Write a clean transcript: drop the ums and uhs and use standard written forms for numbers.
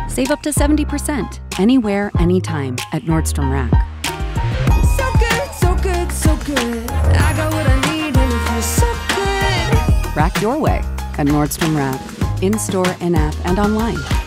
Save up to 70%, anywhere, anytime at Nordstrom Rack. So good, so good, so good. I got what I need and it feels so good. Rack your way at Nordstrom Rack. In-store, in-app, and online.